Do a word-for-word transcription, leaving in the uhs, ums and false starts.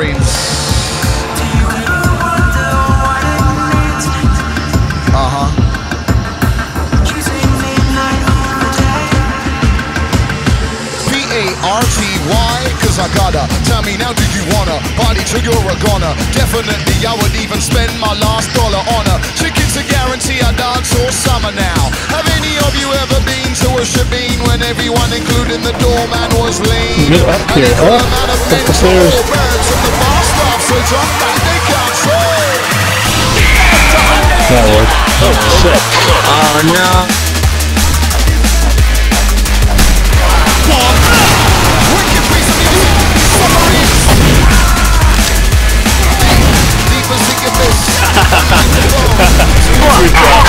screen. Uh-huh. P A R T Y, cause I gotta. Tell me now, do you wanna party till you're a goner? Definitely, I would even spend my last dollar on her. Chickens a guarantee I dance all summer now. Have any of you ever been to a shebeen when everyone, including the doorman, was lean? Get up here, huh? Up the stairs. That worked. Oh shit. Oh no. Good job.